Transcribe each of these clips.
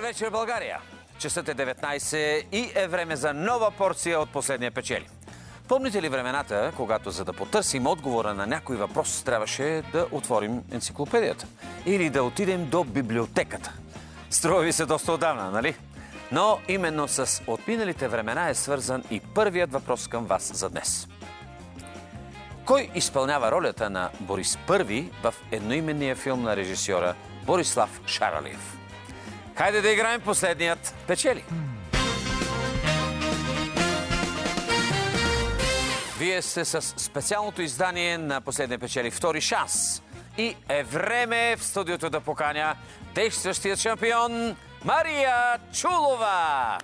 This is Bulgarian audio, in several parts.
вечер, България! Часът е 19 и е време за нова порция от Последния печели. Помните ли времената, когато за да потърсим отговора на някой въпрос, трябваше да отворим енциклопедията? Или да отидем до библиотеката? Струва ви се доста отдавна, нали? Но именно с отминалите времена е свързан и първият въпрос към вас за днес. Кой изпълнява ролята на Борис I в едноименния филм на режисьора Борислав Шаралиев? Хайде да играем Последният печели. Вие сте с специалното издание на Последния печели Втори шанс. И е време в студиото да поканя действащият шампион Мария Чулова.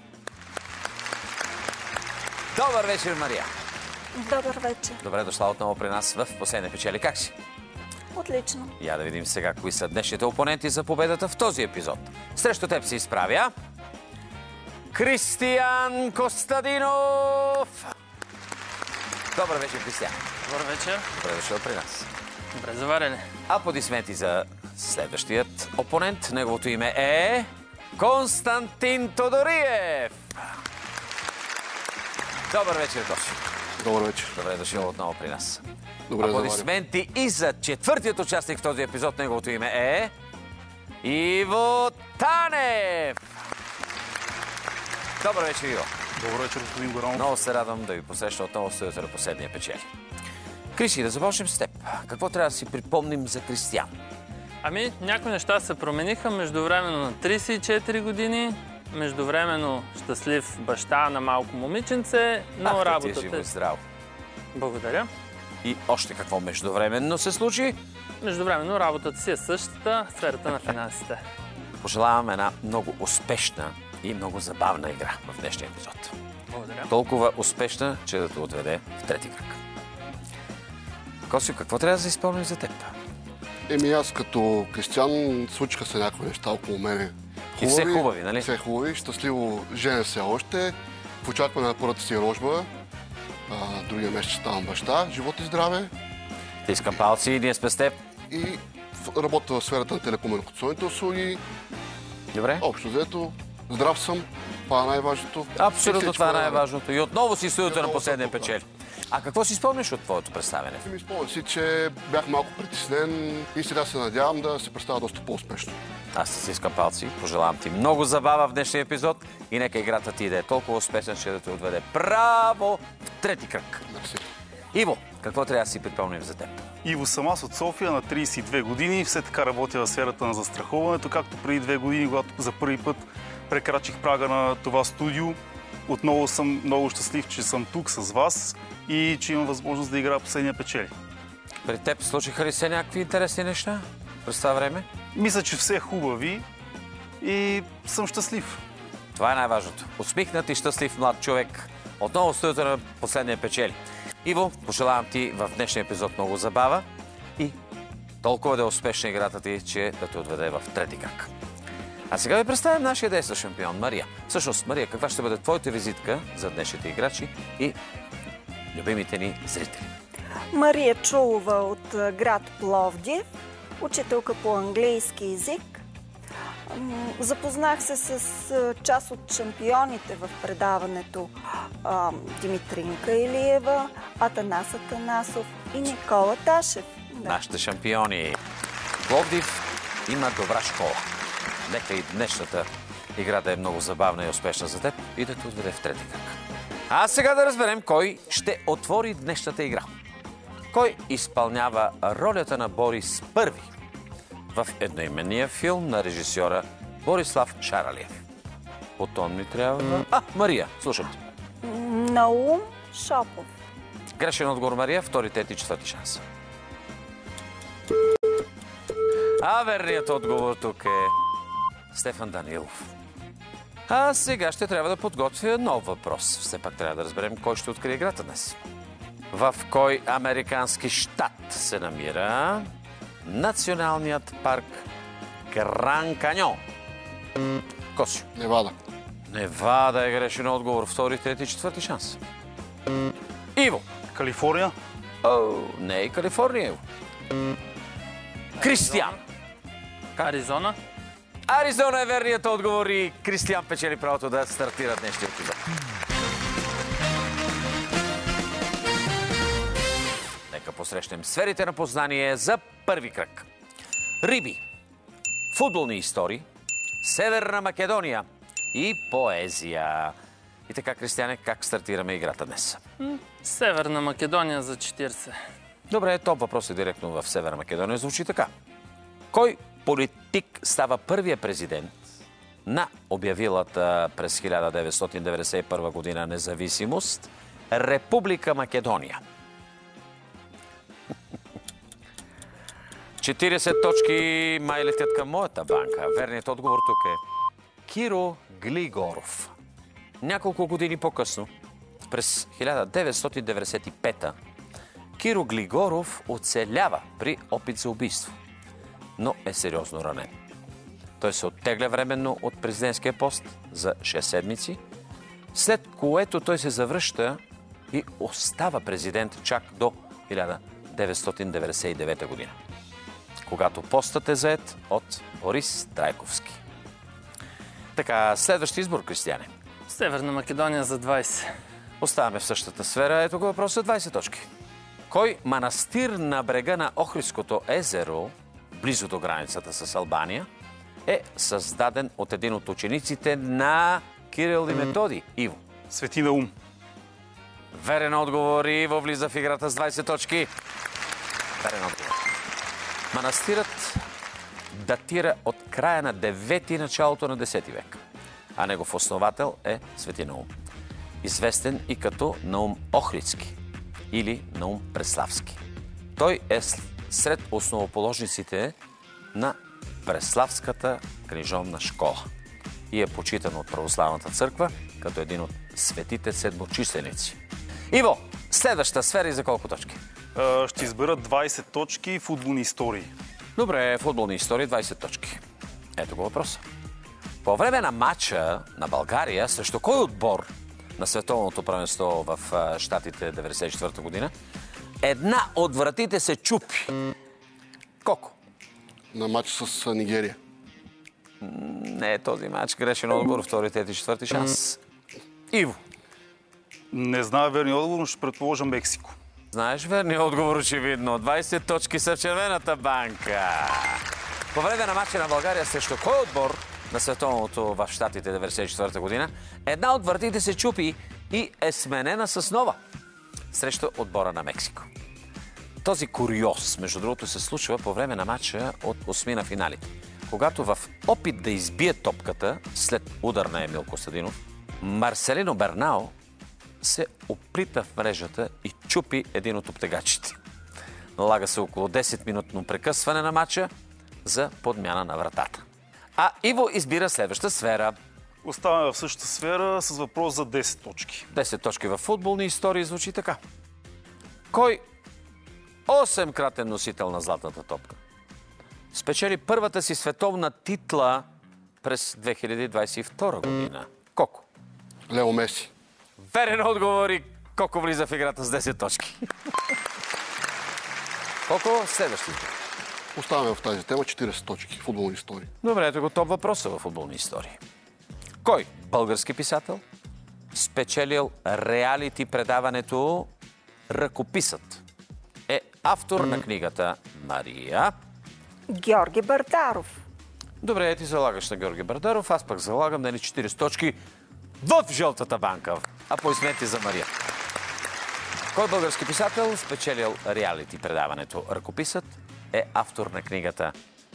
Добър вечер, Мария. Добър вечер. Добре дошла отново при нас в Последния печели. Как си? Отлично. Я да видим сега кои са днешните опоненти за победата в този епизод. Срещу теб се изправя Кристиян Костадинов. Добър вечер, Кристиян. Добър вечер. Добре дошъл при нас. Добре заварени. Аплодисменти за следващият опонент. Неговото име е Константин Тодориев. Добър вечер, Тоши. Добър вечер. Добре дошъл отново при нас. Добре Аплодисменти и за четвъртият участник в този епизод. Неговото име е Иво Танев. Добър вечер, Иво. Добър вечер, господин Горанов. Много се радвам да ви посрещна отново в студиото на Последния печели. Криси, да започнем с теб. Какво трябва да си припомним за Кристиян? Ами, някои неща се промениха. Междувременно на 34 години, междувременно щастлив баща на малко момиченце, но работата... Ти е живо и здраво. Благодаря. И още какво междувременно се случи? Междувременно работата си е същата, сферата на финансите. Пожелавам една много успешна и много забавна игра в днешния епизод. Благодаря. Толкова успешна, че да те отведе в трети кръг. Косио, какво трябва да се изпълним за теб? Аз като Кристиян случиха се някои неща около мене. И все хубави, нали? Все хубави. Щастливо женя се още. В очакване на първата си рожба. Другия месец ще ставам баща. Живот и здраве. Ти искам палци, ние сме с теб. И работя в сферата на телекомуникационните услуги. Добре? Общо взето, здрав съм. Това е най-важното. Абсолютно, това е най-важното. И отново си студиото на Отново Последния съм тук. печели. А какво си спомняш от твоето представяне? Ми спомням си, че бях малко притеснен и сега се надявам да се представя доста по-успешно. Аз ти искам палци. Пожелавам ти много забава в днешния епизод и нека играта ти да е толкова успешна, че да те отведе право в трети кръг. Мерси. Иво, какво трябва да си припомним за теб? Иво съм аз от София, на 32 години. Все така работя в сферата на застраховането, както преди 2 години, когато за първи път прекрачих прага на това студио. Отново съм много щастлив, че съм тук с вас и че имам възможност да играя Последния печели. При теб случиха ли се някакви интересни неща през това време? Мисля, че все хубави и съм щастлив. Това е най-важното. Усмихнат и щастлив млад човек. Отново в студиото на Последния печели. Иво, пожелавам ти в днешния епизод много забава и толкова да е успешна играта ти, че да те отведе в трети кръг. А сега ви представям нашия действащ шампион Мария. Всъщност, Мария, каква ще бъде твоята визитка за днешните играчи и любимите ни зрители? Мария Чулова от град Пловдив, учителка по английски език. Запознах се с част от шампионите в предаването Димитринка Илиева, Атанас Атанасов и Никола Ташев. Да. Нашите шампиони. Пловдив има добра школа. Нека и днешната игра да е много забавна и успешна за теб и да те отведе в трети кръг. А сега да разберем кой ще отвори днешната игра. Кой изпълнява ролята на Борис I в едноименния филм на режисьора Борислав Шаралиев? По тон ми трябва... Мария, слушам те. Наум Шопов. Грешен отговор, Мария. Втори, трети, четвърти шанс. Верният отговор тук е Стефан Данилов. А сега ще трябва да подготвя нов въпрос. Все пак трябва да разберем кой ще открие играта днес. В кой американски щат се намира националният парк Гран Каньон? Косио. Невада. Невада е грешен отговор. Втори, трети, четвърти шанс. Иво. Калифорния? Не е Калифорния, Иво. Кристиян. Аризона? Аризона е верният отговор и Кристиян печели правото да стартира днешния епизод. Нека посрещнем сферите на познание за първи кръг. Риби, футболни истории, Северна Македония и поезия. И така, Кристияне, как стартираме играта днес? Северна Македония за 40. Добре, топ въпрос е директно в Северна Македония. Звучи така. Кой политик става първия президент на обявилата през 1991 година независимост Република Македония? 40 точки май летят към моята банка. Верният отговор тук е Киро Глигоров. Няколко години по-късно, през 1995-та, Киро Глигоров оцелява при опит за убийство, но е сериозно ранен. Той се оттегля временно от президентския пост за 6 седмици, след което той се завръща и остава президент чак до 1999 година, когато постът е зает от Борис Трайковски. Така, следващи избор, Кристияне. Северна Македония за 20. Оставаме в същата сфера. Ето го въпрос за 20 точки. Кой манастир на брега на Охридското езеро, близо до границата с Албания, е създаден от един от учениците на Кирил и Методий? Иво. Свети Наум. Верен отговор. Иво влиза в играта с 20 точки. Верен отговор. Манастирът датира от края на 9 и началото на 10 век, а негов основател е Свети Наум, известен и като Наум Охридски или Наум Преславски. Той е сред основоположниците на Преславската книжовна школа и е почитан от Православната църква като един от светите седмочисленици. Иво, следващата сфера и за колко точки? Ще избера 20 точки футболни истории. Добре, футболни истории, 20 точки. Ето го въпроса. По време на матча на България срещу кой отбор на световното първенство в Щатите 1994 година една от вратите се чупи? Колко? На матч с Нигерия. Не е този матч. Грешен отговор, втори, трети, четвърти шанс. Иво. Не знае верния отговор, но ще предположа Мексико. Знаеш верния отговор, очевидно. 20 точки са в червената банка. По време на матча на България срещу кой отбор на световното в Щатите 1994 година една от вратите се чупи и е сменена с нова срещу отбора на Мексико? Този куриоз, между другото, се случва по време на матча от осмина финалите, когато в опит да избие топката след удар на Емил Костадинов, Марселино Бернао се оплита в мрежата и чупи един от обтегачите. Налага се около 10-минутно прекъсване на матча за подмяна на вратата. А Иво избира следваща сфера. Оставаме в същата сфера с въпрос за 10 точки. 10 точки в футболни истории звучи така. Кой 8-кратен носител на златната топка спечели първата си световна титла през 2022 година? Колко? Лео Меси. Верен отговор и Коко влиза в играта с 10 точки. Колко следващи? Оставаме в тази тема 40 точки. Футболни истории. Добре, ето го топ въпроса в футболни истории. Кой български писател спечелил реалити предаването Ръкописът е автор на книгата Мария? Георги Бардаров. Добре, ти залагаш на Георги Бардаров, аз пък залагам на 40 точки в жълтата банка. А пояснете за Мария. Кой български писател спечелил реалити предаването Ръкописът е автор на книгата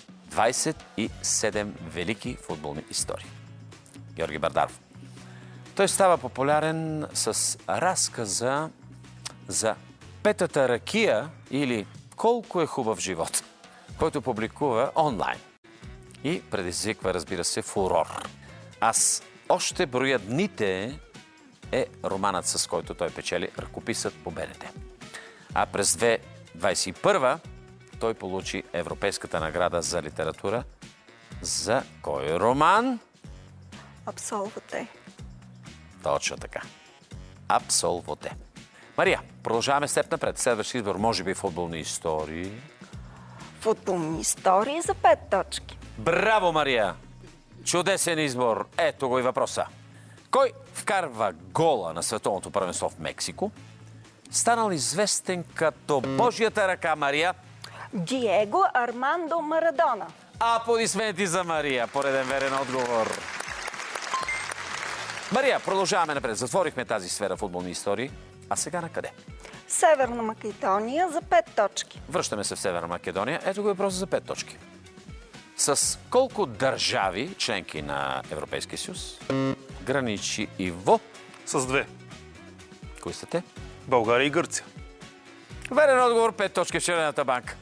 27 велики футболни истории? Георги Бардаров. Той става популярен с разказа за петата ракия или Колко е хубав живот, който публикува онлайн и предизвиква, разбира се, фурор. Аз още броя дните е романът, с който той печели Ръкописът по БНТ. А през 2021 той получи Европейската награда за литература. За кой роман? Абсолвате. Точно така. Абсолвате. Мария, продължаваме с теб напред. Следващия избор, може би футболни истории. Футболни истории за 5 точки. Браво, Мария! Чудесен избор. Ето го и въпроса. Кой вкарва гола на световното първенство в Мексико? Станал известен като Божията ръка Мария. Диего Армандо Марадона. Аплодисменти за Мария. Пореден верен отговор. Мария, продължаваме напред. Затворихме тази сфера футболни истории. А сега на къде? Северна Македония за 5 точки. Връщаме се в Северна Македония. Ето го въпрос за 5 точки. С колко държави, членки на Европейския съюз, граничи Иво? С 2. Кои са те? България и Гърция. Верен отговор, 5 точки в Червената банка.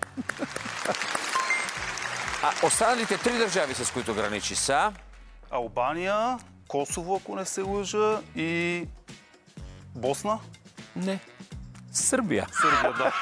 А останалите 3 държави, с които граничи са? Албания, Косово, ако не се лъжа, и Босна. Не. Сърбия. Сърбия, да.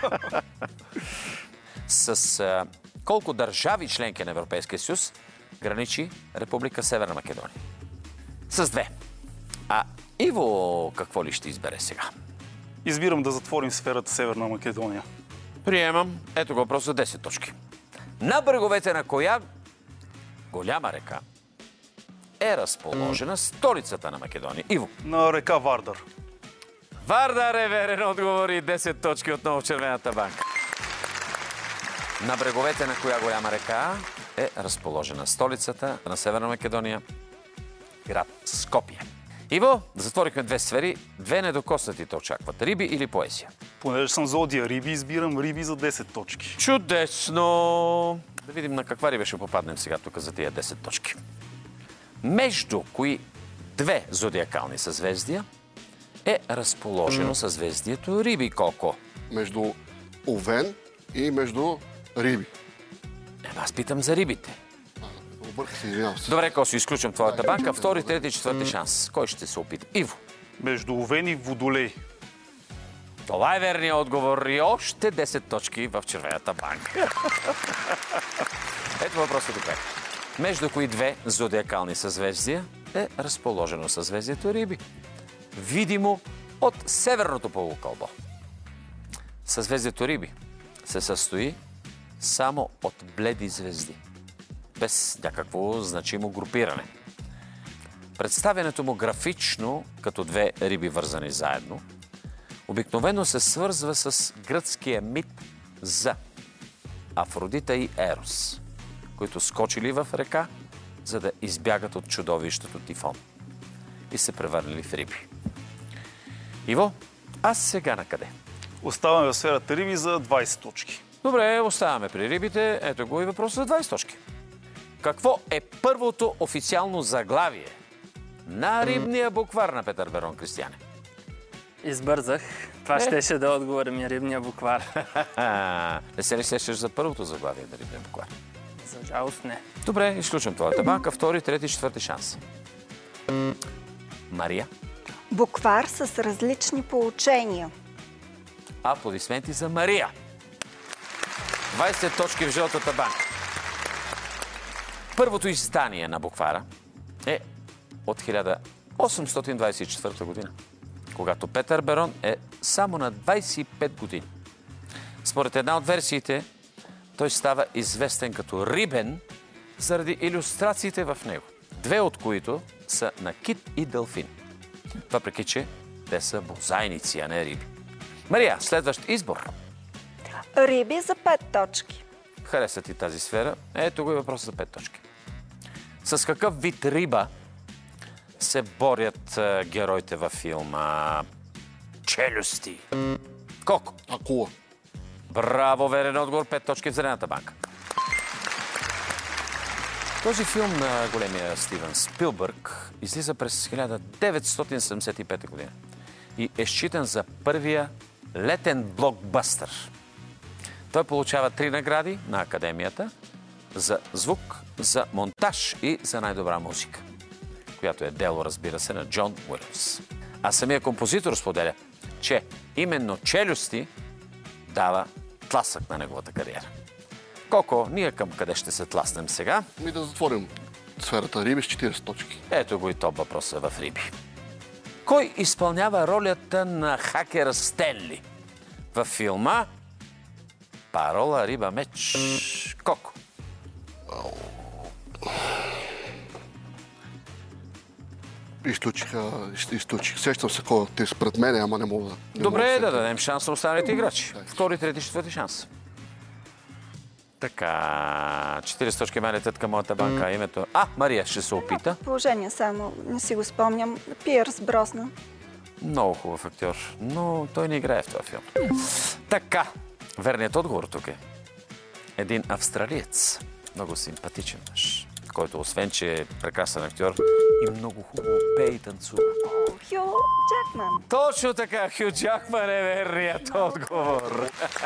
С колко държави, членки на Европейския съюз, граничи Република Северна Македония? С 2. А Иво какво ли ще избере сега? Избирам да затворим сферата Северна Македония. Приемам. Ето го въпрос за 10 точки. На бреговете на коя голяма река е разположена столицата на Македония? Иво. На река Вардар. Вардар е верен отговор и 10 точки отново в Червената банка. На бреговете на коя голяма река е разположена столицата на Северна Македония? Град Скопие. Иво, затворихме 2 сфери. 2 недокоснати те очакват. Риби или поезия? Понеже съм зодия риби, избирам риби за 10 точки. Чудесно! Да видим на каква риба ще попаднем сега тук за тия 10 точки. Между кои 2 зодиакални съзвездия е разположено съзвездието Риби, Коко? Между Овен и между Риби. Аз питам за рибите. Обърках се, извинявам се. Добре, Косо, изключвам твоята банка. Втори, трети, четвърти шанс. Кой ще се опита? Иво. Между Овен и Водолей. Това е верният отговор и още 10 точки в Червената банка. Ето въпросът тук. Между кои 2 зодиакални съзвездия е разположено съзвездието Риби? Видимо от северното полукълбо. Съзвездието Риби се състои само от бледи звезди, без някакво значимо групиране. Представянето му графично, като 2 риби вързани заедно, обикновено се свързва с гръцкия мит за Афродита и Ерос, които скочили в река, за да избягат от чудовището Тифон и се превърнали в риби. Иво, аз сега на къде? Оставаме в сферата риби за 20 точки. Добре, оставаме при рибите. Ето го и въпрос за 20 точки. Какво е първото официално заглавие на рибния буквар на Петър Берон, Кристияне? Избързах. Това щеше да отговоря ми рибния буквар. Не се ли сещаш за първото заглавие на рибния буквар? За жалост не. Добре, изключвам твоята банка. Втори, трети, четвърти шанс. Мария. Буквар с различни получения. Аплодисменти за Мария. 20 точки в жълтата банка. Първото издание на буквара е от 1824 година, когато Петър Берон е само на 25 години. Според една от версиите, той става известен като Рибен заради илюстрациите в него, 2 от които са на кит и делфин. Въпреки че те са бозайници, а не риби. Мария, следващ избор. Риби за 5 точки. Хареса ти тази сфера? Ето го и въпрос за 5 точки. С какъв вид риба се борят героите във филма Челюсти? Коко? Акула. Браво, верен отговор. 5 точки в Зелената банка. Този филм на големия Стивен Спилбърг излиза през 1975 година и е считан за първия летен блокбъстър. Той получава 3 награди на Академията за звук, за монтаж и за най-добра музика, която е дело, разбира се, на Джон Уилямс. А самия композитор споделя, че именно Челюсти дава тласък на неговата кариера. Коко, ние към къде ще се тласнем сега? Ми да затворим сферата риби с 40 точки. Ето го и топ въпроса в риби. Кой изпълнява ролята на хакера Стенли във филма Парола, риба, меч? Коко. изключих. Сещам се кой те спред мене, ама не мога да... Добре, да дадем шанс на останалите играчи. Втори, трети, четвърти шанс. Така, 40 точки малетът към моята банка. Името... Мария ще се опита. Положение само, не си го спомням. Пиърс Броснан. Много хубав актьор, но той не играе в този филм. Така, верният отговор тук е един австралиец, много симпатичен мъж, който освен, че е прекрасен актьор и много хубаво пее и танцува. Хю Джакман. Точно така, Хю Джакман е верният отговор.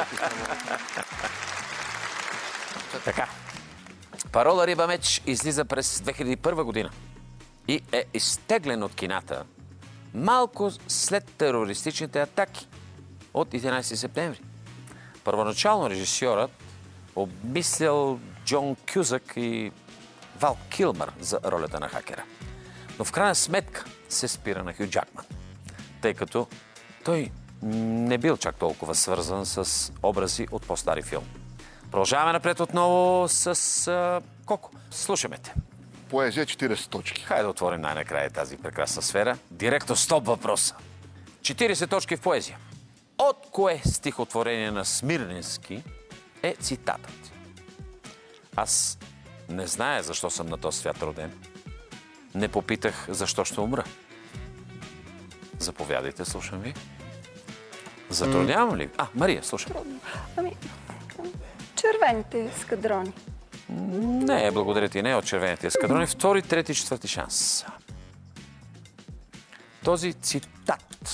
Така, Парола Риба меч излиза през 2001 година и е изтеглен от кината малко след терористичните атаки от 11 септември. Първоначално режисьорът обмислял Джон Кюзак и Вал Килмър за ролята на хакера. Но в крайна сметка се спира на Хю Джакман, тъй като той не бил чак толкова свързан с образи от по-стари филм. Продължаваме напред отново с Коко. Слушаме те. Поезия 40 точки. Хайде да отворим най-накрая тази прекрасна сфера. Директно стоп въпроса. 40 точки в поезия. От кое стихотворение на Смирненски е цитатът? Аз не зная защо съм на този свят роден. Не попитах защо ще умра. Заповядайте, слушам ви. Затруднявам ли? Мария, слушам. Червените ескадрони. Не, благодаря ти, не е от червените ескадрони. Втори, трети, четвърти шанс. Този цитат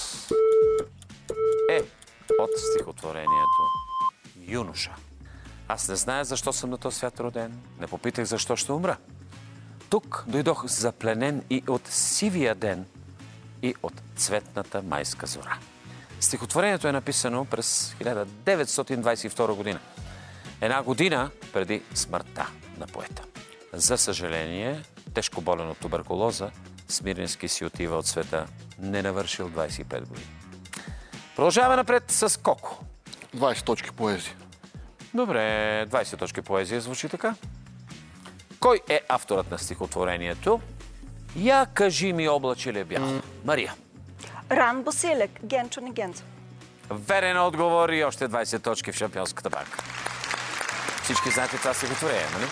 е от стихотворението Юноша. Аз не зная защо съм на този свят роден. Не попитах защо ще умра. Тук дойдох запленен и от сивия ден, и от цветната майска зора. Стихотворението е написано през 1922 година. Една година преди смъртта на поета. За съжаление, тежко болен от туберкулоза, Смирненски си отива от света, не навършил 25 години. Продължаваме напред с Коко. 20 точки поезия. Добре, 20 точки поезия звучи така. Кой е авторът на стихотворението? Я кажи ми, облаче ли бял? Мария. Ран Босилек, Генчо не Генцо. Верен отговор и още 20 точки в Шампионската банка. Всички знаете това стихотворение, нали?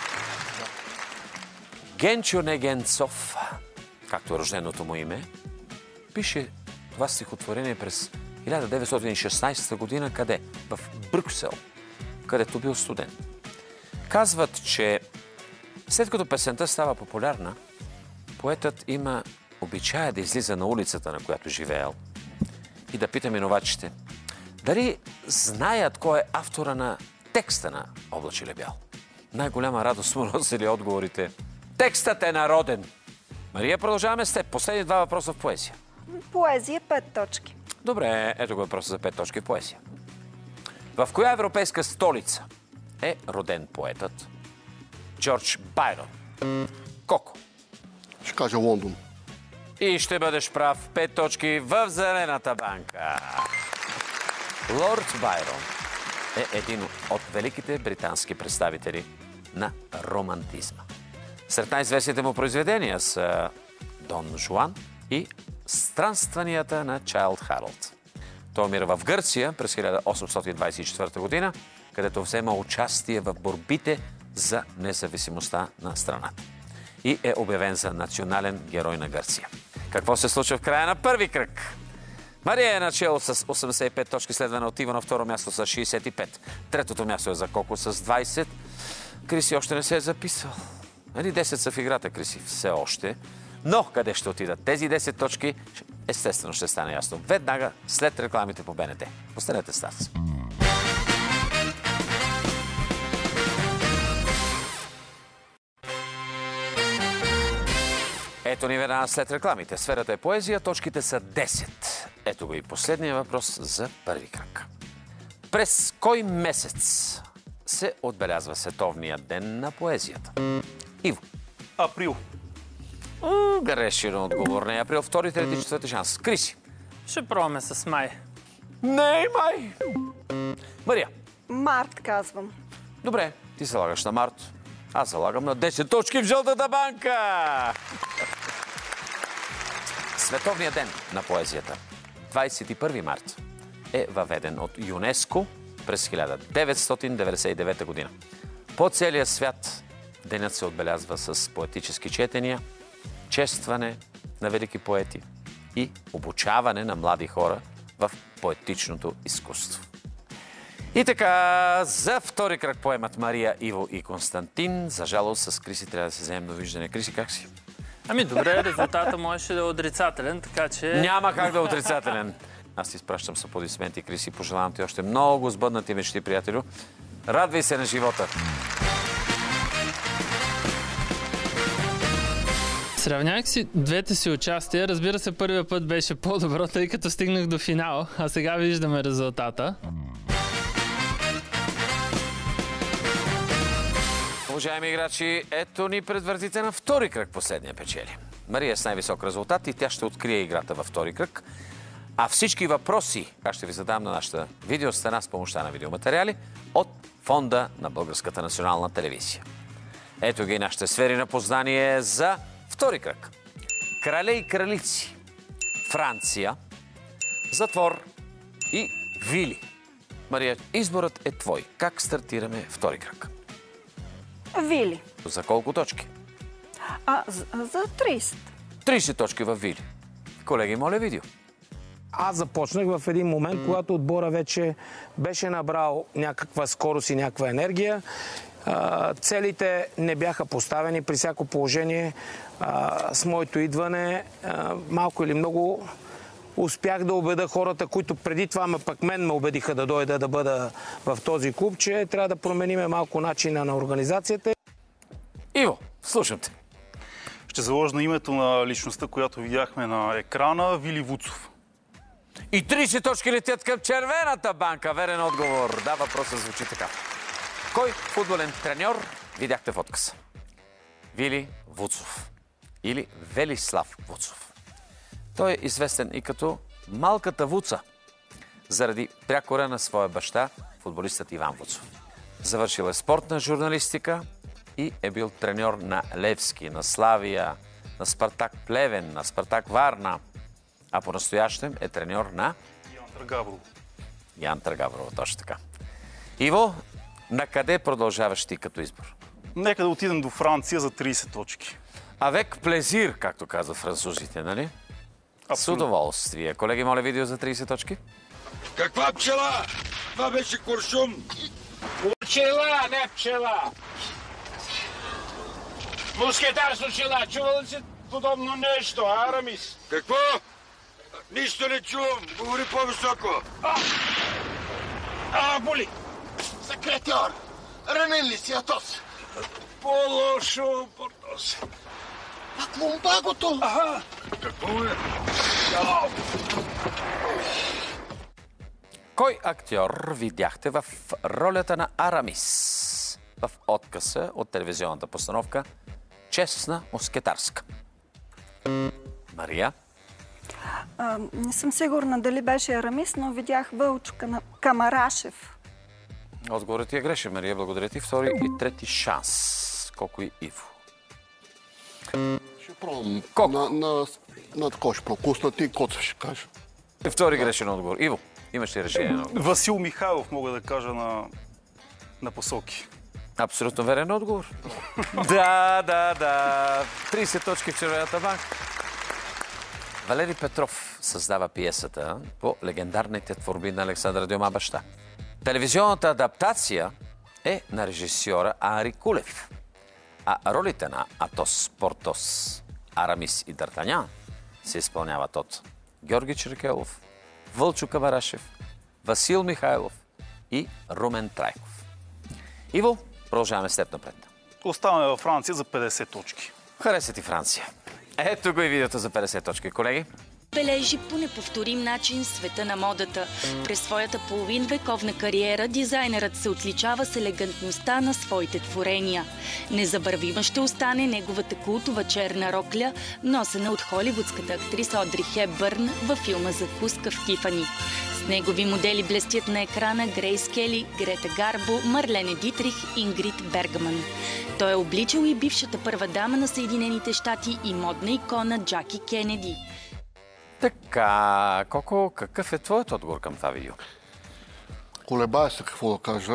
Генчо Негенцов, както е рожденото му име, пише това стихотворение през 1916 година. Къде? В Брюксел, където бил студент. Казват, че след като песента става популярна, поетът има обичая да излиза на улицата, на която живеел, и да пита минувачите дали знаят кой е автора на текста на Облаче ли бял. Най-голяма радост му носили отговорите. Текстът е народен. Мария, продължаваме с теб. Последни два въпроса в поезия. Поезия 5 точки. Добре, ето го въпроса за 5 точки в поезия. В коя европейска столица е роден поетът Джордж Байрон? Коко. Ще кажа Лондон. И ще бъдеш прав. 5 точки в зелената банка. Лорд Байрон е един от великите британски представители на романтизма. Сред най-известните му произведения са Дон Жуан и Странстванията на Чайлд Харалд. Той умира в Гърция през 1824 година, където взема участие в борбите за независимостта на страната. И е обявен за национален герой на Гърция. Какво се случва в края на първи кръг? Мария е начало с 85 точки, следвана от Иво на второ място с 65. Третото място е за Коко с 20. Криси още не се е записал. 10 са в играта, Криси, все още. Но къде ще отидат тези 10 точки, естествено ще стане ясно веднага след рекламите по БНТ. Останете с нас. Ето ни веднага след рекламите. Сферата е поезия, точките са 10. Ето го и последния въпрос за първи кръг. През кой месец се отбелязва Световния ден на поезията? Иво. Април. Грешен отговор. Не април. Втори, трети, четвърти шанс. Криси. Ще пробваме с май. Не, май. Мария. Март, казвам. Добре, ти залагаш на март. Аз залагам на 10 точки в жълтата банка. Световният ден на поезията, 21 март, е въведен от ЮНЕСКО през 1999 година. По целия свят денят се отбелязва с поетически четения, честване на велики поети и обучаване на млади хора в поетичното изкуство. И така, за втори кръг поемат Мария, Иво и Константин. За жалост с Криси трябва да се вземем довиждане. Криси, как си? Ами добре, резултата можеше да е отрицателен, така че... Няма как да е отрицателен. Аз ти изпращам с аплодисменти, Криси. Пожелавам ти още много сбъднати мечти, приятелю. Радвай се на живота! Сравнях си двете си участия. Разбира се, първия път беше по-добро, тъй като стигнах до финал, а сега виждаме резултата. Уважаеми играчи, ето ни пред вратите на втори кръг последния печели. Мария е с най-висок резултат и тя ще открие играта във втори кръг. А всички въпроси аз ще ви задам на нашата видеостена с помощта на видеоматериали от фонда на Българската национална телевизия. Ето ги нашите сфери на познание за втори кръг. Крале и кралици, Франция, затвор и вили. Мария, изборът е твой. Как стартираме втори кръг? Вили. За колко точки? За 30. 30 точки в вили. Колеги, моля видео. Аз започнах в един момент, когато отбора вече беше набрал някаква скорост и някаква енергия. Целите не бяха поставени при всяко положение. С моето идване малко или много успях да убеда хората, които преди това пък мен ме убедиха да дойда да бъда в този клуб, че трябва да промениме малко начина на организацията. Иво, слушам те. Ще заложа на името на личността, която видяхме на екрана, Вили Вуцов. И 30 точки летят към червената банка. Верен отговор. Да, въпросът звучи така. Кой футболен треньор видяхте в откъса? Вили Вуцов или Велислав Вуцов. Той е известен и като Малката Вуца, заради прякора на своя баща, футболистът Иван Вуцов. Завършил е спортна журналистика и е бил треньор на Левски, на Славия, на Спартак Плевен, на Спартак Варна, а по-настоящем е треньор на Ян Търгаврово, точно така. Иво, на къде продължаваш ти като избор? Нека да отидем до Франция за 30 точки. Авек плезир, както казват французите, нали? С удоволствие. Колеги, моля видео за 30 точки. Каква пчела? Това беше куршум. Пчела, не пчела. Мускетарство пчела. Чувал ли си подобно нещо, Арамис? Какво? Нищо не чувам. Говори по-високо. Боли. Секретар, ранен ли си, Атос? По-лошо, Портос. Пак лумбагото. Какво е? Кой актьор видяхте в ролята на Арамис в откъса от телевизионната постановка Честна мускетарска? Мария? Не съм сигурна дали беше Арамис, но видях Вълчо Камарашев. Отговорът ти е грешен, Мария. Благодаря ти. Втори и трети шанс. Колко и Иво? Ще пробвам. Колко? На такова ще пробвам. Константин Коцев ще кажа. Втори грешен отговор. Иво, имаш ли решение на отговор? Васил Михайлов, мога да кажа на посоки. Абсолютно верен отговор. Да. 30 точки в червената банка. Валери Петров създава пиесата по легендарните творби на Александър Дюма баща. Телевизионната адаптация е на режисьора Анри Кулев, а ролите на Атос, Портос, Арамис и Д'Артанян се изпълняват от Георги Черкелов, Вълчо Камарашев, Васил Михайлов и Румен Трайков. Иво, продължаваме с теб напред. Оставаме във Франция за 50 точки. Хареса ти Франция. Ето го и видеото за 50 точки, колеги. Бележи по неповторим начин света на модата. През своята половинвековна кариера дизайнерът се отличава с елегантността на своите творения. Незабравима ще остане неговата култова черна рокля, носена от холивудската актриса Одри Хепбърн във филма Закуска в Тифани. С негови модели блестят на екрана Грейс Кели, Грета Гарбо, Марлене Дитрих, Ингрид Бергман. Той е обличал и бившата първа дама на Съединените щати и модна икона Джаки Кенеди. Така, Коко, какъв е твоят отговор към това видео? Колебая се какво да кажа.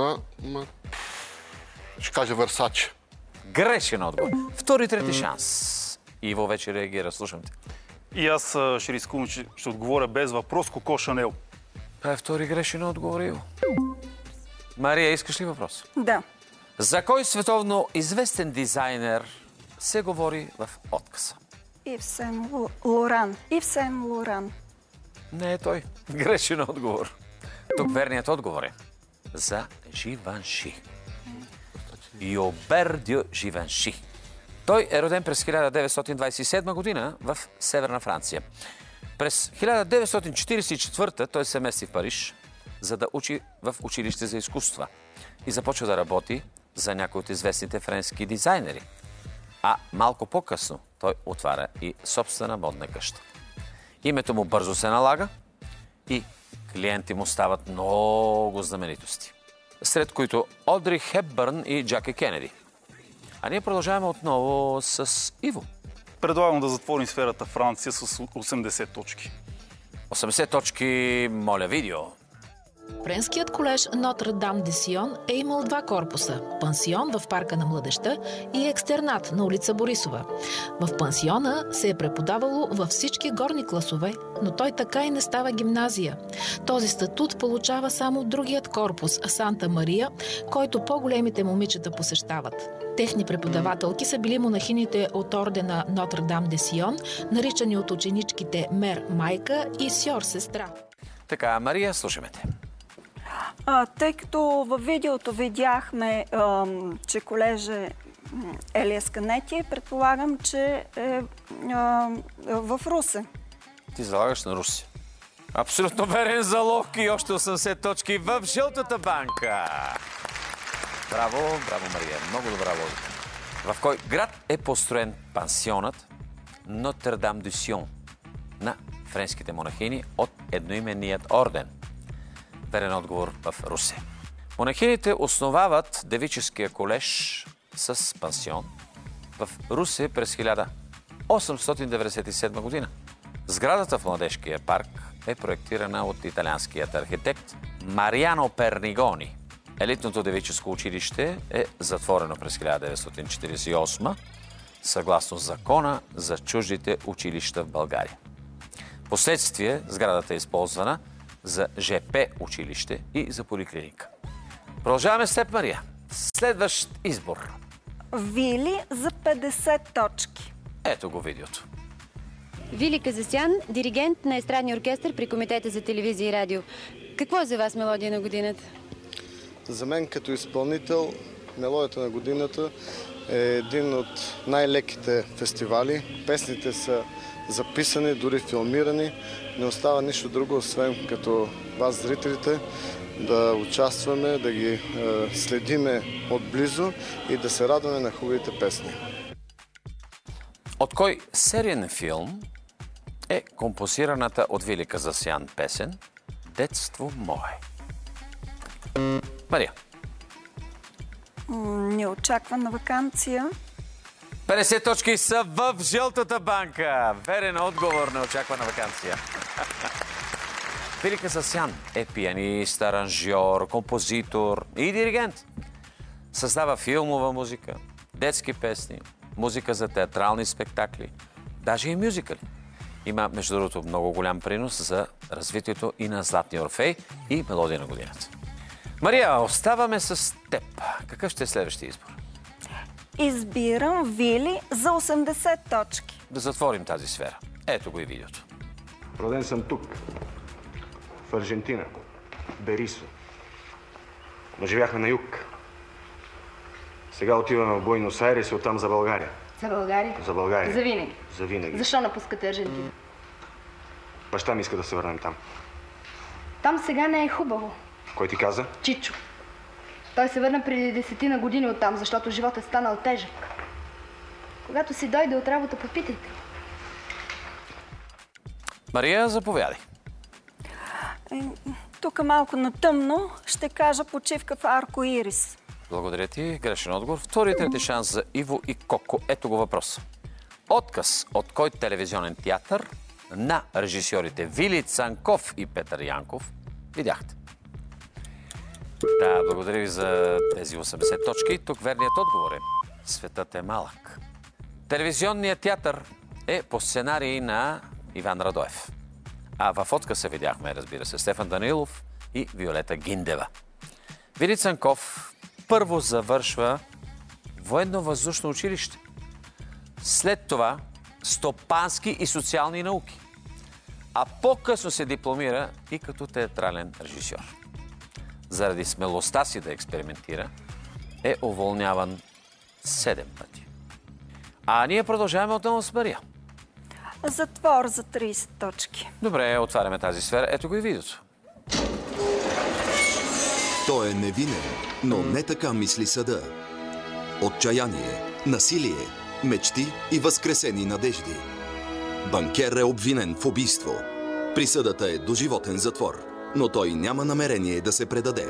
Ще кажа Версаче. Грешен отговор. Втори, трети шанс. Иво вече реагира, слушам те. И аз ще рискувам, че ще отговоря без въпрос. Коко Шанел. Това е втори грешен отговор, Иво. Мария, искаш ли въпрос? Да. За кой световно известен дизайнер се говори в отказа? Ив Сен Лоран. Ив Сен Лоран. Не е той. Грешен отговор. Тук верният отговор е за Живанши. Йобер дю Живанши. Той е роден през 1927 година в Северна Франция. През 1944 той се мести в Париж, за да учи в училище за изкуства и започва да работи за някои от известните френски дизайнери. А малко по-късно той отваря и собствена модна къща. Името му бързо се налага и клиенти му стават много знаменитости. Сред които Одри Хепбърн и Джаки Кенеди. А ние продължаваме отново с Иво. Предлагам да затворим сферата Франция с 80 точки. 80 точки, моля, видео. Френският колеж Нотр-Дам де Сион е имал два корпуса – пансион в парка на младежта и екстернат на улица Борисова. В пансиона се е преподавало във всички горни класове, но той така и не става гимназия. Този статут получава само другият корпус – Санта Мария, който по-големите момичета посещават. Техни преподавателки са били монахините от ордена Нотр-Дам де Сион, наричани от ученичките Мер майка и Сьор сестра. Така, Мария, слушаме те. Тъй като във видеото видяхме, че колеж Елиас Канети, предполагам, че е в Русе. Ти залагаш на Руси. Абсолютно верен залог и още 80 точки в жълтата банка. Браво, браво, Мария. Много добра логика. В кой град е построен пансионът Нотр-Дам де Сион на френските монахини от едноименният орден? Верен отговор в Русе. Монахините основават девическия колеж с пансион в Русе през 1897 година. Сградата в Младежкия парк е проектирана от италианският архитект Мариано Пернигони. Елитното девическо училище е затворено през 1948 съгласно закона за чуждите училища в България. Последствие сградата е използвана за ЖП училище и за поликлиника. Продължаваме с теб, Мария. Следващ избор. Вили за 50 точки. Ето го видеото. Вили Казасян, диригент на естрадния оркестър при Комитета за телевизия и радио. Какво е за вас мелодия на годината? За мен като изпълнител мелодията на годината е един от най-леките фестивали. Песните са записани, дори филмирани. Не остава нищо друго, освен като вас, зрителите, да участваме, да ги следиме отблизо и да се радваме на хубавите песни. От кой сериен филм е композираната от Вили Казасян песен «Детство мое»? Мария. Неочаквана ваканция. 50 точки са в жълтата банка. Верен отговор, неочаквана ваканция. Вили Казасян е пианист, аранжьор, композитор и диригент. Създава филмова музика, детски песни, музика за театрални спектакли, даже и мюзикали. Има, между другото, много голям принос за развитието и на Златния Орфей и мелодия на годината. Мария, оставаме с теб. Какъв ще е следващия избор? Избирам Вили за 80 точки. Да затворим тази сфера. Ето го и видеото. Роден съм тук, в Аржентина, Берисо. Но живяхме на юг. Сега отиваме в Буенос Айрес и оттам за България. За България? За България. За винаги? За винаги. Защо напускате Аржентина? Баща ми иска да се върнем там. Там сега не е хубаво. Кой ти каза? Чичо. Той се върна преди 10 години оттам, защото животът е станал тежък. Когато си дойде от работа, попитайте. Мария, заповядай. Тук малко на тъмно ще кажа почивка в Арко Ирис. Благодаря ти. Грешен отговор. Втори и трети шанс за Иво и Коко. Ето го въпрос. Отказ от кой телевизионен театър на режисьорите Вили Цанков и Петър Янков видяхте? Да, благодаря ви за тези 80 точки. Тук верният отговор е: светът е малък. Телевизионният театър е по сценарий на Иван Радоев. А в откъса видяхме, разбира се, Стефан Данилов и Виолета Гиндева. Вили Цанков първо завършва военно-въздушно училище. След това стопански и социални науки. А по-късно се дипломира и като театрален режисьор. Заради смелостта си да експериментира, е уволняван 7 пъти. А ние продължаваме отново с Мария. Затвор за 30 точки. Добре, отваряме тази сфера. Ето го и видеото. Той е невинен, но не така мисли съда. Отчаяние, насилие, мечти и възкресени надежди. Банкер е обвинен в убийство. Присъдата е доживотен затвор, но той няма намерение да се предаде.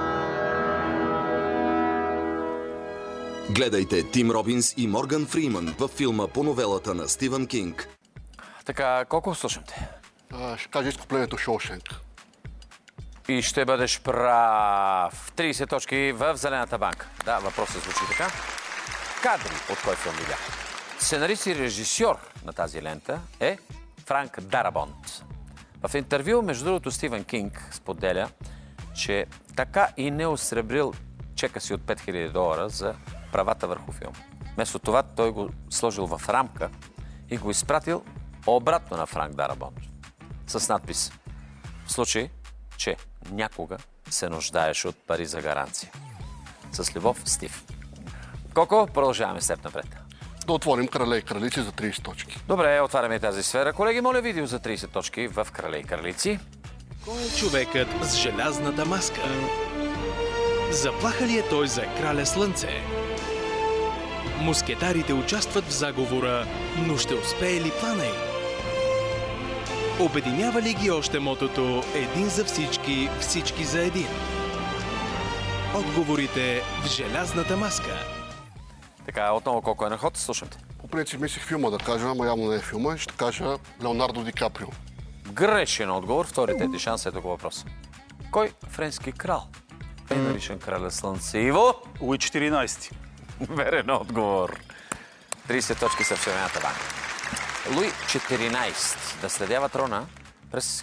Гледайте Тим Робинс и Морган Фриман във филма по новелата на Стивън Кинг. Така, колко слушамте? Ще кажа изкуплението Шоушенк. И ще бъдеш прав. 30 точки в Зелената банка. Да, въпросът звучи така. Кадри от кой филм видях? Сценарист и режисьор на тази лента е Франк Дарабонт. В интервю, между другото, Стивън Кинг споделя, че така и не осребрил чека си от $5000 за правата върху филм. Вместо това той го сложил в рамка и го изпратил обратно на Франк Дарабонт с надпис: в случай, че някога се нуждаеш от пари за гаранция. С любов, Стив. Коко, продължаваме с теб напред. Да отворим Крале и кралици за 30 точки. Добре, отваряме и тази сфера. Колеги, моля видео за 30 точки в Крале и кралици. Кой е човекът с желязната маска? Заплаха ли е той за краля Слънце? Мускетарите участват в заговора, но ще успее ли плана им? Обединява ли ги още мотото един за всички, всички за един? Отговорите в желязната маска. Така, отново колко е на ход, слушайте. По принцип мислих филма да кажа, ама явно не е филма. Ще кажа Леонардо Ди Каприо. Грешен отговор, вторите ти шанс е такова въпрос. Кой френски крал е наричан краля Слънце? Иво? Луи 14. Верен отговор. 30 точки са в Червената банка. Луи 14 наследява трона през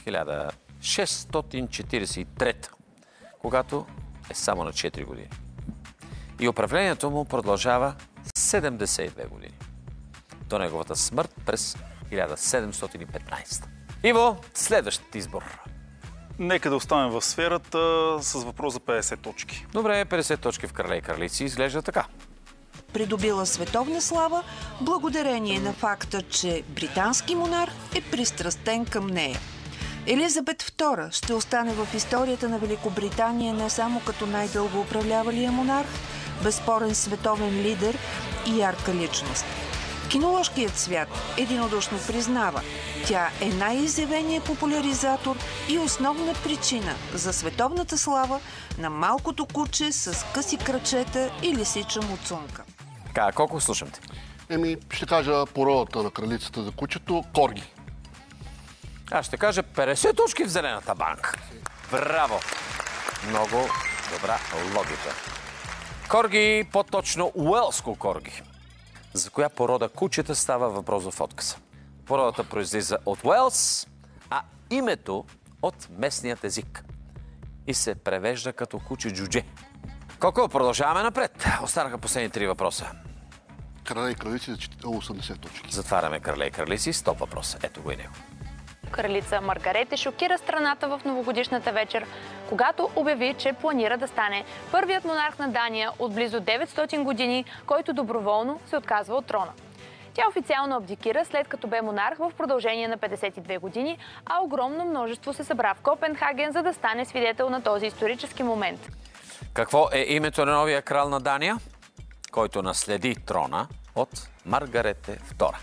1643, когато е само на 4 години. И управлението му продължава 72 години. До неговата смърт през 1715. Иво, следващият избор. Нека да останем в сферата с въпрос за 50 точки. Добре, 50 точки в Крале и кралици изглежда така. Придобила световна слава благодарение на факта, че британски монарх е пристрастен към нея. Елизабет II ще остане в историята на Великобритания не само като най-дълго управлявалия монарх, безспорен световен лидер и ярка личност. Киноложкият свят единодушно признава, тя е най-изявеният популяризатор и основна причина за световната слава на малкото куче с къси крачета и лисича муцунка. Така, колко слушамте? Ще кажа породата на кралицата за кучето – Корги. Аз ще кажа 50 точки в Зелената банка. Браво! Много добра логика. Корги, по-точно уелско корги. За коя порода кучета става въпрос в откъса? Породата произлиза от Уелс, а името от местният език. И се превежда като куче джудже. Колко? Продължаваме напред. Останаха последни 3 въпроса. Крале и кралици за 80 точки. Затваряме Крале и кралици. 100 въпроса. Ето го и него. Кралица Маргарете шокира страната в новогодишната вечер, когато обяви, че планира да стане първият монарх на Дания от близо 900 години, който доброволно се отказва от трона. Тя официално абдикира, след като бе монарх в продължение на 52 години, а огромно множество се събра в Копенхаген, за да стане свидетел на този исторически момент. Какво е името на новия крал на Дания, който наследи трона от Маргарете II?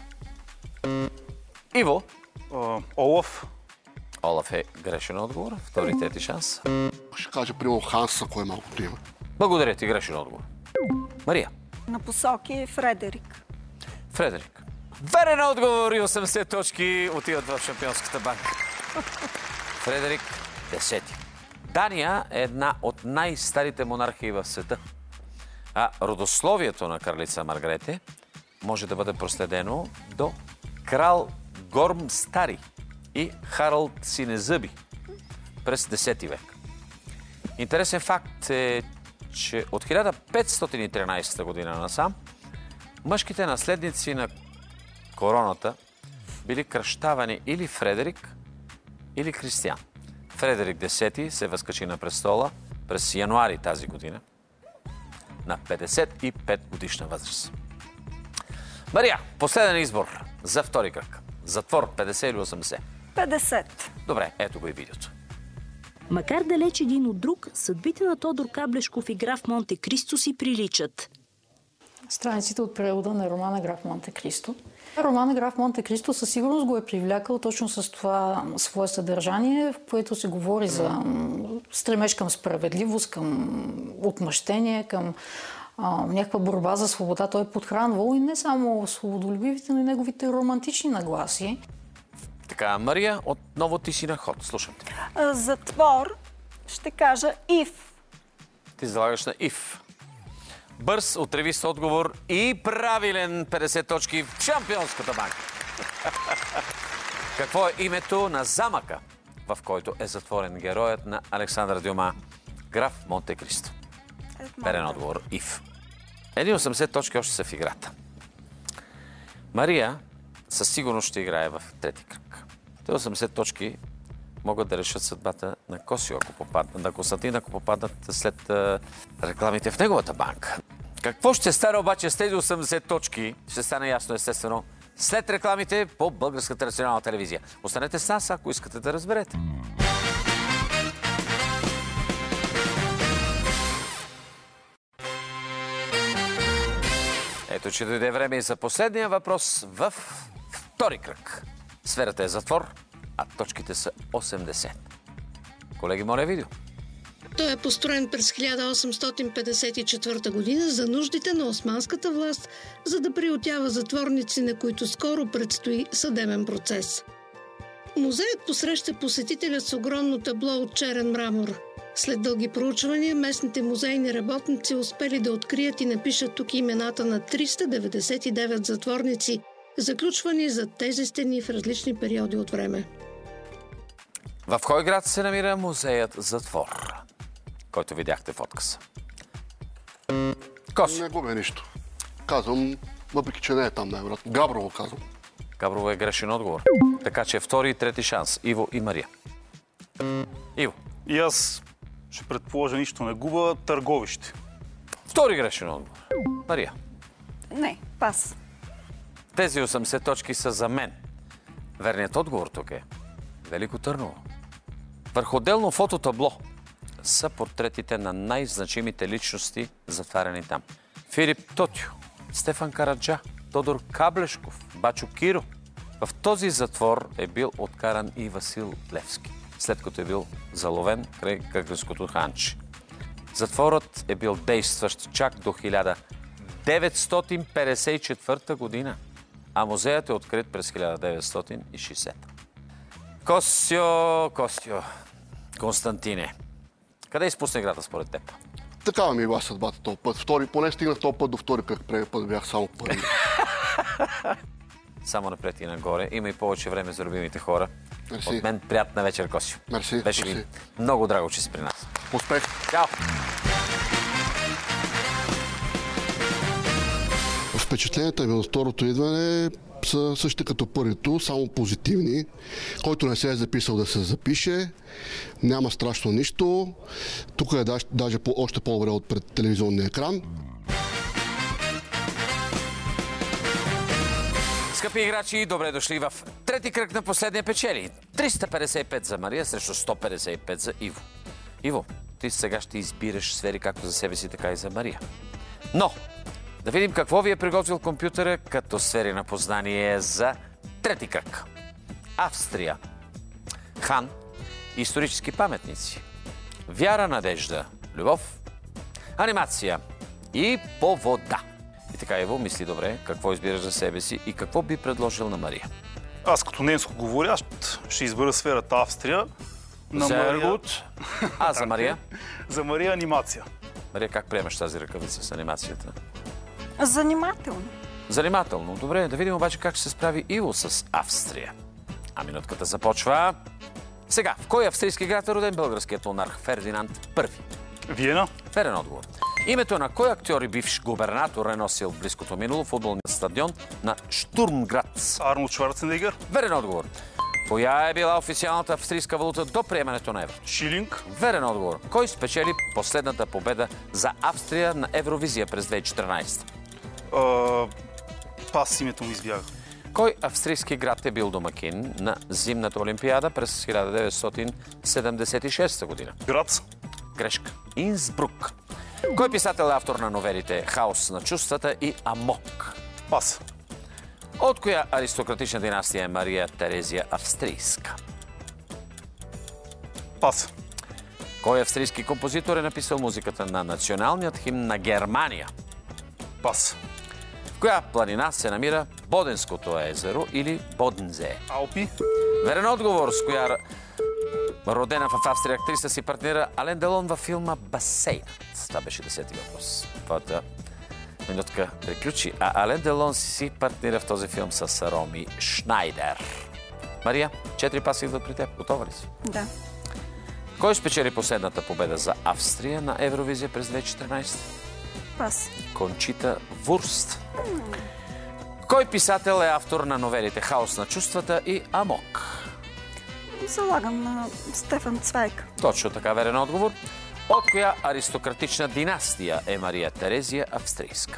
Иво? Олаф. Олаф е грешен отговор. Вторите ти шанс. Ще кажа, примерно, Ханс, ако е малкото име. Благодаря ти, грешен отговор. Мария? На посоки Фредерик. Фредерик. Верен отговор и 80 точки отиват в Шампионската банка. Фредерик X. Дания е една от най-старите монархии в света. А родословието на кралица Маргрете може да бъде проследено до крал Горм Стари и Харалд Синезъби през 10 век. Интересен факт е, че от 1513 година насам мъжките наследници на короната били кръщавани или Фредерик, или Кристиян. Фредерик X се възкачи на престола през януари тази година на 55 годишна възраст. Мария, последен избор за втори кръг. Затвор 50 или 80? 50. Добре, ето го и видеото. Макар далеч един от друг, съдбите на Тодор Каблешков и граф Монте Кристо си приличат. Страниците от превода на романа Граф Монте Кристо. Романа Граф Монте Кристо със сигурност го е привлякал точно с това свое съдържание, в което се говори за стремеж към справедливост, към отмъщение, към някаква борба за свобода. Той е подхранвал и не само свободолюбивите, но и неговите романтични нагласи. Така, Мария, отново ти си на ход. Слушам те. Затвор ще кажа ив. Ти залагаш на ив. Бърз, отревист отговор и правилен 50 точки в Шампионската банка. Какво е името на замъка, в който е затворен героят на Александър Дюма, граф Монте Кристо? Верен отговор ив. 80 точки още са в играта. Мария със сигурност ще играе в трети кръг. Те 80 точки могат да решат съдбата на Косио, на Константин, ако попаднат след рекламите в неговата банка. Какво ще стане обаче с тези 80 точки? Ще стане ясно, естествено, след рекламите по Българската национална телевизия. Останете с нас, ако искате да разберете. Ето, че дойде време и за последния въпрос в втори кръг. Сферата е затвор, а точките са 80. Колеги, моля видео. Той е построен през 1854 година за нуждите на османската власт, за да приютява затворници, на които скоро предстои съдебен процес. Музеят посреща посетителя с огромно табло от черен мрамор. След дълги проучвания, местните музейни работници успели да открият и напишат тук имената на 399 затворници, заключвани за тези стени в различни периоди от време. В кой град се намира музеят Затвор, който видяхте в откъса? Коси. Не губя нищо. Казвам, въпреки че не е там най-вероятно. Габрово казвам. Габрово е грешен отговор. Така че втори и трети шанс. Иво и Мария. Иво. И аз ще предположа нищо не губа. Търговище. Втори грешен отговор. Мария. Не, пас. Тези 80 точки са за мен. Верният отговор тук е Велико Търново. Върху отделно фототабло са портретите на най-значимите личности, затваряни там. Филип Тотю, Стефан Караджа, Тодор Каблешков, Бачо Киро. В този затвор е бил откаран и Васил Левски, след като е бил заловен край Гагринското ханче. Затворът е бил действащ чак до 1954 година, а музеят е открит през 1960. Косио, Константине, къде изпусна играта според теб? Такава ми е била съдбата този път. Поне стигнах този път до втори кръг, преди път бях само първи. Само напред и нагоре. Има и повече време за любимите хора. Мерси. От мен приятна вечер, Косио. Мерси. Беше ви много драго, че си при нас. Успех! Чао! Впечатленията ми от второто идване са същите като първито, само позитивни. Който не се е записал да се запише, няма страшно нищо. Тук е даже още по-добре от пред телевизионния екран. Скъпи играчи, добре дошли в трети кръг на последния печели. 355 за Мария срещу 155 за Иво. Иво, ти сега ще избираш сфери както за себе си, така и за Мария. Но да видим какво ви е приготвил компютъра като сфери на познание за трети кръг. Австрия. Хан. Исторически паметници. Вяра, надежда, любов. Анимация. И по вода. И така, Иво, мисли добре, какво избираш за себе си и какво би предложил на Мария? Аз като немско говорящ ще избера сферата Австрия. А за Мария? За Мария анимация. Мария, как приемаш тази ръкавица с анимацията? Занимателно. Занимателно. Добре, да видим обаче как ще се справи Иво с Австрия. А минутката започва. Сега, в кой австрийски град е роден българският монарх Фердинанд I? Виена. Верен отговор. Името на кой актьор и бивш губернатор е носил в близкото минало футболния стадион на Штурмграц? Арнолд Шварценегер. Верен отговор. Коя е била официалната австрийска валута до приемането на евро? Шилинг. Верен отговор. Кой спечели последната победа за Австрия на Евровизия през 2014? Пас, името му избяга. Кой австрийски град е бил домакин на зимната олимпиада през 1976 година? Грац. Грешка. Инсбрук. Кой писател е автор на новелите Хаос на чувствата и Амок? Пас. От коя аристократична династия е Мария Терезия Австрийска? Пас. Кой австрийски композитор е написал музиката на националният химн на Германия? Пас. В коя планина се намира Боденското езеро или Бодензе? Алпи. Верен отговор. С коя родена в Австрия актриса си партнира Ален Делон във филма Басейнът? Това беше 10-ти въпрос. Твоята минутка приключи. А Ален Делон си партнира в този филм с Роми Шнайдер. Мария, 4 паса идват при теб. Готова ли си? Да. Кой спечели последната победа за Австрия на Евровизия през 2014? Пас. Кончита Вурст. Кой писател е автор на новелите Хаос на чувствата и Амок? Залагам на Стефан Цвайк. Точно така, верен отговор. От коя аристократична династия е Мария Терезия Австрийска?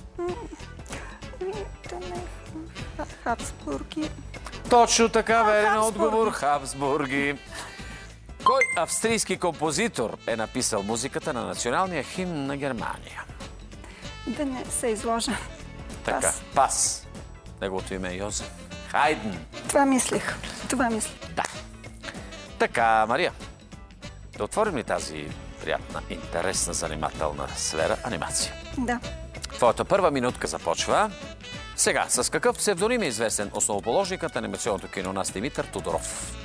Хабсбурги. Точно така, верен отговор. Хабсбурги. Кой австрийски композитор е написал музиката на националния химн на Германия? Да не се изложа. Така, Пас. Неговото име е Йозеф Хайден. Това мислих. Да. Така, Мария, да отворим ли тази приятна, интересна, занимателна сфера анимация? Да. Твоята първа минутка започва. Сега, с какъв псевдоним е известен основоположникът на анимационното кино на Димитър Тодоров?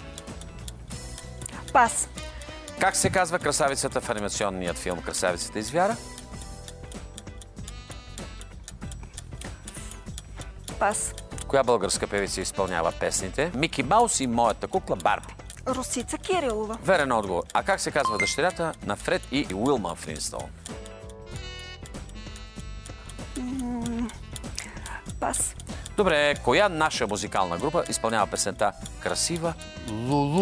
Пас. Как се казва красавицата в анимационният филм Красавицата и звяра? Пас. Коя българска певица изпълнява песните Мики Маус и Моята кукла Барби? Росица Кирилова. Верен отговор. А как се казва дъщерята на Фред и Уилма Флинстоун? Пас. Добре, коя наша музикална група изпълнява песента Красива Лулу?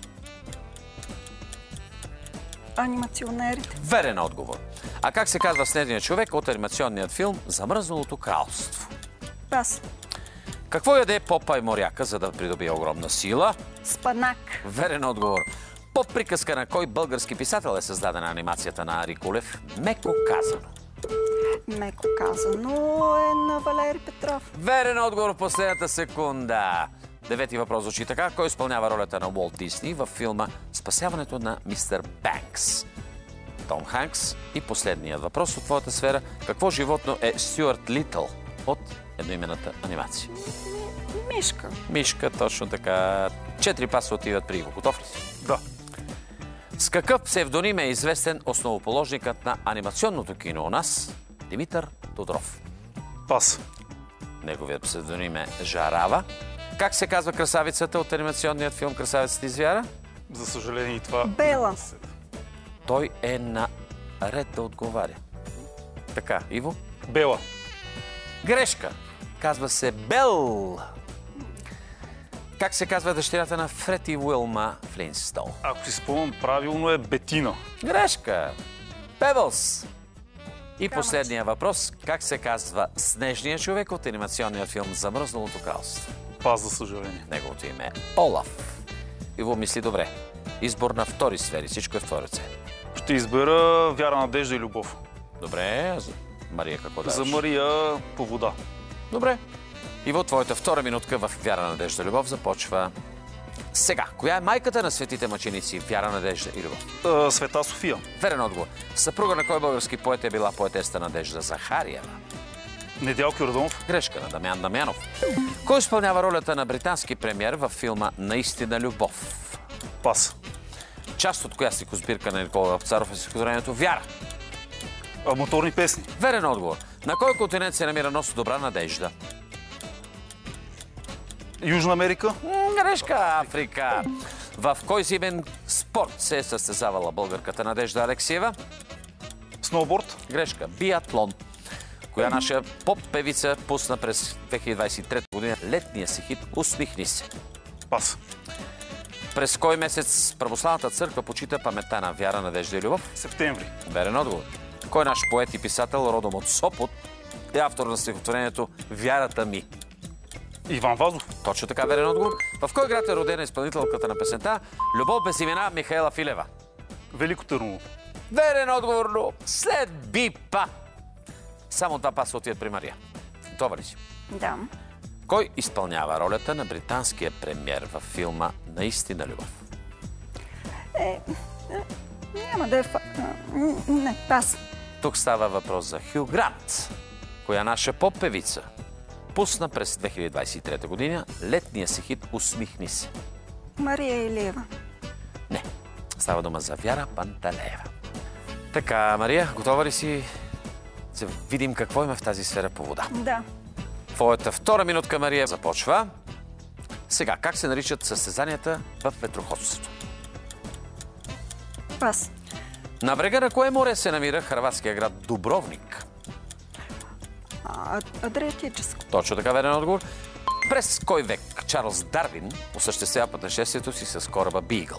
Анимационерите. Верен отговор. А как се казва снежният човек от анимационният филм Замръзналото кралство? Пас. Какво яде Попай моряка, за да придобие огромна сила? Спанак. Верен отговор. По приказка на кой български писател е създадена анимацията на Ари Кулев? Меко казано. Меко казано е на Валери Петров. Верен отговор в последната секунда. 9-ти въпрос звучи така. Кой изпълнява ролята на Уолт Дисни във филма Спасяването на мистер Бенкс? Том Ханкс. И последният въпрос от твоята сфера. Какво животно е Стюарт Литъл от едноименната анимация? Мишка. Мишка, точно така. 4 паса отиват при Иво. Готов ли си? Да. С какъв псевдоним е известен основоположникът на анимационното кино у нас Димитър Тодоров? Пас. Неговият псевдоним е Жарава. Как се казва красавицата от анимационният филм Красавицата и звяра? За съжаление и това... Бела. Той е на ред да отговаря. Така, Иво? Бела. Грешка. Казва се Бел. Как се казва дъщерята на Фред и Уилма Флинстоун? Ако си спомням правилно е Бетина. Грешка. Пебълс. И последния въпрос. Как се казва снежният човек от анимационния филм Замръзналото кралство? Пас, за съжаление. Неговото име е Олаф. Иво, мисли добре. Избор на втори сфери. Всичко е в твоя ръце. Ще избера вяра, надежда и любов. Добре. За Мария какво даваш? За Мария по вода. Добре. Иво, твоята втора минутка в Вяра, надежда и любов започва сега. Коя е майката на светите мъченици Вяра, надежда и любов? Света София. Верен отговор. Съпруга на кой български поет е била поетеста Надежда Захариева? Недялко Йорданов. Грешка на Дамян Дамянов. Кой изпълнява ролята на британски премиер във филма "Наистина любов"? Пас. Част от коя стихосбирка на Никола Вапцаров е стихотворението "Вяра"? Моторни песни. Верен отговор. На кой континент се намира нос Добра надежда? Южна Америка. Грешка, Африка. В кой зимен спорт се е състезавала българката Надежда Алексиева? Сноуборд. Грешка, биатлон. Коя наша поп-певица пусна през 2023 година летния си хит "Усмихни се"? Пас. През кой месец православната църква почита паметта на Вяра, надежда и любов? Септември. Верен отговор. Кой наш поет и писател, родом от Сопот, е автор на стихотворението "Вярата ми"? Иван Вазов. Точно така, верен отговор. В кой град е родена изпълнителката на песента "Любов без имена" Михаела Филева? Велико Търново. Верен отговор, но след бипа. Само 2 паса отиват при Мария. Готова ли си? Да. Кой изпълнява ролята на британския премиер във филма "Наистина любов"? Няма да е... Не, пас. Тук става въпрос за Хю Грант. Коя наша поп-певица пусна през 2023 година летния си хит "Усмихни се"? Мария Илиева. Не. Става дума за Вяра Панталеева. Така, Мария, готова ли си да видим какво има в тази сфера по вода? Да. Твоята втора минутка, Мария, започва. Сега, как се наричат състезанията в ветроходството? Пас. На брега на кое море се намира хърватския град Дубровник? Адриатическо. Точно така, верен отговор. През кой век Чарлз Дарвин осъществява пътешествието си с кораба Бигъл?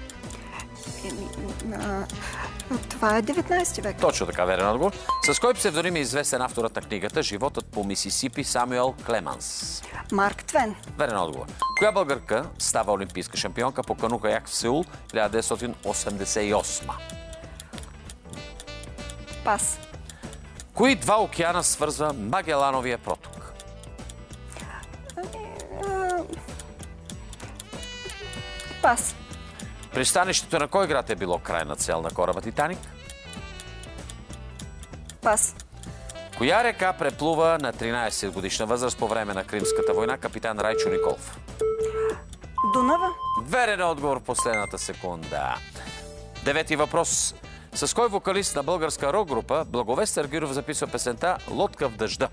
Това е 19 век. Точно така, верен отговор. С кой псевдоним е известен авторът на книгата "Животът по Мисисипи" Самюел Клеманс? Марк Твен. Верен отговор. Коя българка става олимпийска шампионка по кану-каяк в Сеул 1988? Пас. Кои 2 океана свързва Магелановия проток? Пас. Пристанището на кой град е било крайна цел на кораба "Титаник"? Пас. Коя река преплува на 13-годишна възраст по време на Кримската война капитан Райчо Николов? Дунава. Верен отговор в последната секунда. 9-ти въпрос. С кой вокалист на българска рок-група Благовест Аргиров записва песента "Лодка в дъжда"?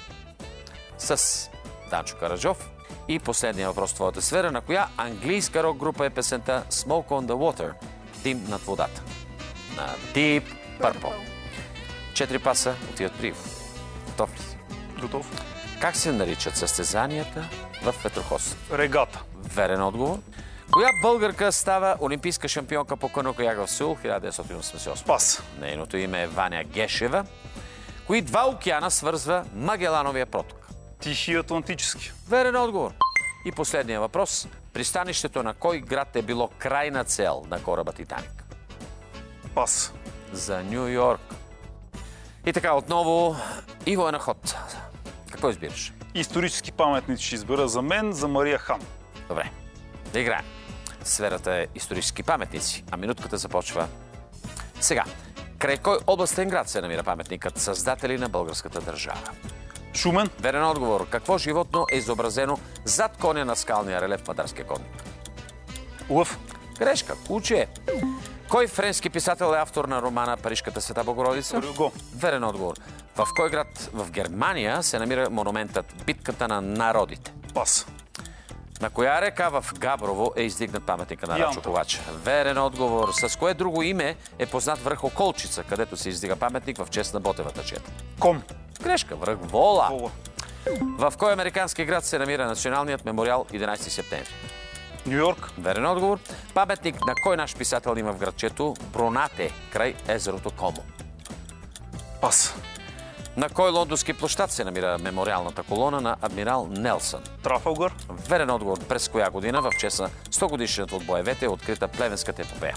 С Данчо Караджов. И последния въпрос в твоята сфера. На коя английска рок-група е песента "Smoke on the Water"? Дим над водата. На Deep Purple. 4 паса отиват при Иво. Готов ли си? Готов. Как се наричат състезанията в ветроходството? Регата. Верен отговор. Коя българка става олимпийска шампионка по кану-каяк в Сеул 1988? Пас. Нейното име е Ваня Гешева. Кои 2 океана свързва Магелановия проток? Тихи и Атлантически. Верен отговор. И последния въпрос. Пристанището на кой град е било крайна цел на кораба "Титаник"? Пас. За Ню Йорк. И така, отново Иво е на ход. Какво избираш? Исторически паметници ще избера за мен, за Мария Хан. Добре, да играем. Сферата е исторически паметници, а минутката започва сега. Край кой областен град се намира паметникът "Създатели на българската държава"? Шумен. Верен отговор. Какво животно е изобразено зад коня на скалния релеф Мадарския конник? Лъв. Грешка. Куче. Кой френски писател е автор на романа "Парижката света Богородица"? Рюго. Верен отговор. В кой град в Германия се намира монументът "Битката на народите"? Пас. На коя река в Габрово е издигнат паметника на Рачо Ковача? Верен отговор. С кое друго име е познат връх Околчица, където се издига паметник в чест на Ботевата чета? Ком. Грешка. Връх Вола. В кой американски град се намира националният мемориал 11 септември? Ню Йорк. Верен отговор. Паметник на кой наш писател има в градчето Бронате, край езерото Комо? Пас. На кой лондонски площад се намира мемориалната колона на адмирал Нелсън? Трафалгър. Верен отговор. През коя година в чест на 100 годишнината от боевете е открита Плевенската епопея?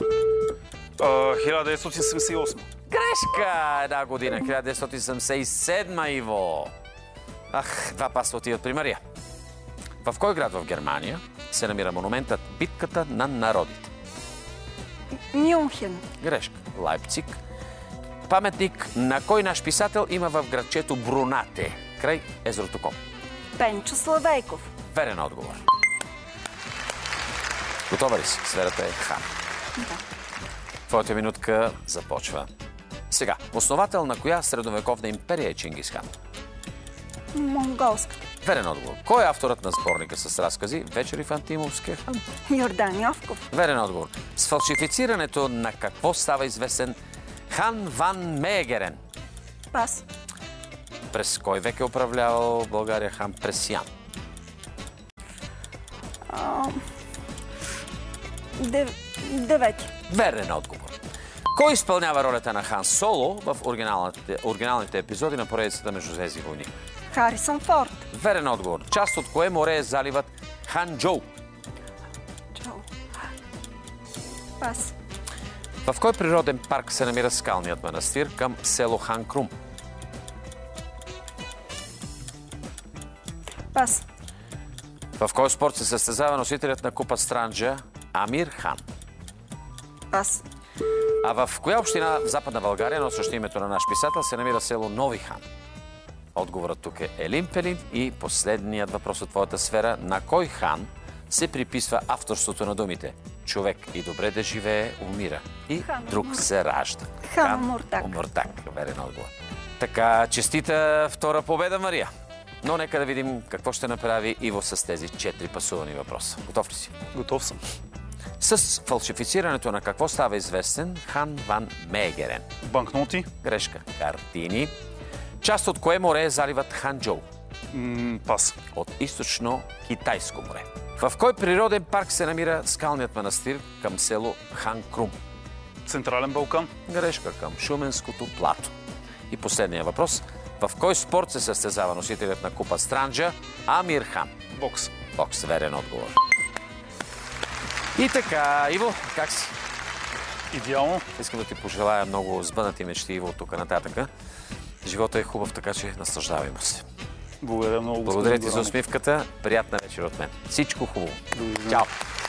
1978. Грешка! Една година. 1977, Иво. 2 паса отиват при Мария. В кой град в Германия се намира монументът "Битката на народите"? Мюнхен. Грешка. Лайпциг. Паметник на кой наш писател има в градчето Бронате, край езерото Ком? Пенчо Славейков. Верен отговор. Готова ли си? Сферата е Хан. Да. Твоята минутка започва сега. Основател на коя средновековна империя е Чингис Хан? Монголска. Верен отговор. Кой е авторът на сборника с разкази Вечери в Антимовския хан? Йордан Йовков. Верен отговор. С фалшифицирането на какво става известен Хан Ван Меегерен? Пас. През кой век е управлявал България хан Пресян? Девети. Верен отговор. Кой изпълнява ролята на Хан Соло в оригиналните епизоди на поредицата между звезди и войни? Харисън Форд. Верен отговор. Част от кое море е заливът Ханчжоу? Пас. В кой природен парк се намира скалният манастир към село Хан Крум? Пас. В кой спорт се състезава носителят на купа Странджа Амир Хан? Пас. А в коя община в Западна България, носеща името на наш писател, се намира село Нови Хан? Отговорът тук е Елин Пелин и последният въпрос от твоята сфера. На кой хан се приписва авторството на думите? Човек и добре да живее, умира. И Хан друг се ражда. Хан Омуртак. Омуртак. Верен отговор. Така, честита втора победа, Мария. Но нека да видим какво ще направи Иво с тези 4 пасувани въпроса. Готов ли си? Готов съм. С фалшифицирането на какво става известен Хан Ван Меегерен? Банкноти. Грешка. Картини. Част от кое море е заливът Ханчжоу? Пас. От източно Китайско море. В кой природен парк се намира скалният манастир към село Хан Крум? Централен Балкан. Грешка, към Шуменското плато. И последния въпрос. В кой спорт се състезава носителят на купа Странджа Амир Хан? Бокс. Бокс. Верен отговор. И така, Иво, как си? Идеално. Искам да ти пожелая много сбъднати мечти, Иво, от тук нататъка. Живота е хубав, така че наслаждавай му се. Благодаря много. Благодаря ти за усмивката. Приятна вечер от мен. Всичко хубаво. Чао!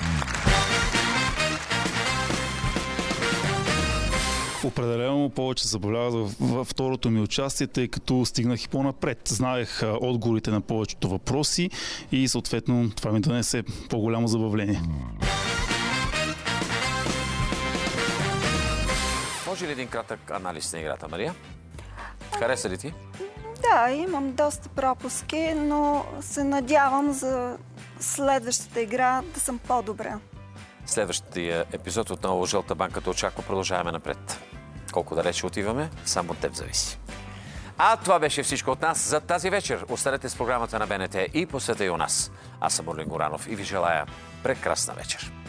Определено повече забавлявах във второто ми участие, тъй като стигнах и по-напред. Знаех отговорите на повечето въпроси и съответно това ми донесе по-голямо забавление. Може ли един кратък анализ на играта, Мария? Хареса ли ти? Да, имам доста пропуски, но се надявам за следващата игра да съм по-добра. Следващия епизод отново Жълта банка те очаква. Продължаваме напред. Колко далече отиваме, само от теб зависи. А това беше всичко от нас за тази вечер. Останете с програмата на БНТ и посетете и у нас. Аз съм Орлин Горанов и ви желая прекрасна вечер.